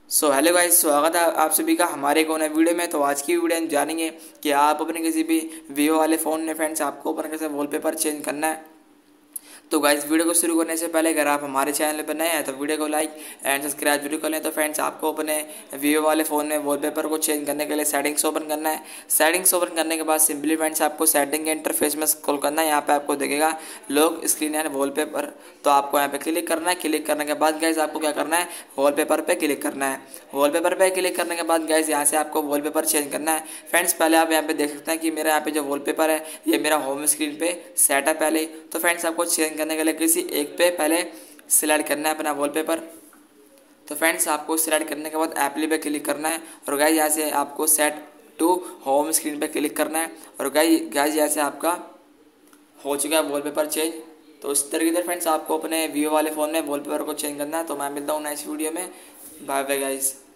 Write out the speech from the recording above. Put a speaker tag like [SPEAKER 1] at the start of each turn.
[SPEAKER 1] Hello guys, स्वागत है आप सभी का हमारे एक नए वीडियो में। तो आज की वीडियो हम जानेंगे कि आप अपने किसी भी वीवो वाले फ़ोन में फ्रेंड्स आपको अपना कैसे वॉलपेपर चेंज करना है। तो गाइस, वीडियो को शुरू करने से पहले अगर आप हमारे चैनल पर नए हैं तो वीडियो को लाइक एंड सब्सक्राइब जरूर कर लें। तो फ्रेंड्स, आपको अपने वीवो वाले फ़ोन में वॉलपेपर को चेंज करने के लिए सेटिंग्स ओपन करना है। सेटिंग्स ओपन करने के बाद सिंपली फ्रेंड्स आपको सेटिंग के इंटरफेस में स्क्रॉल करना है। यहाँ पे आपको दिखेगा लॉक स्क्रीन एंड वॉलपेपर, तो आपको यहाँ पे क्लिक करना है। क्लिक करने के बाद गाइस आपको क्या करना है, वॉलपेपर पे क्लिक करना है। वॉलपेपर पे क्लिक करने के बाद गाइस यहाँ से आपको वॉलपेपर चेंज करना है। फ्रेंड्स, पहले आप यहाँ पे देख सकते हैं कि मेरा यहाँ पे जो वॉलपेपर है ये मेरा होम स्क्रीन पे सेट है पहले। तो फ्रेंड्स, आपको चेंज करने के लिए किसी एक पे पहले सिलेक्ट करना है अपना वॉलपेपर। तो फ्रेंड्स, आपको सिलेक्ट करने के बाद एप्ली पे क्लिक करना है और गाइस यहाँ से आपको सेट टू होम स्क्रीन पे क्लिक करना है। और गाइस यहाँ से आपका हो चुका है वॉलपेपर चेंज। तो इस तरीके से फ्रेंड्स आपको अपने वीवो वाले फ़ोन में वॉलपेपर को चेंज करना है। तो मैं मिलता हूँ नेक्स्ट वीडियो में। Bye bye guys.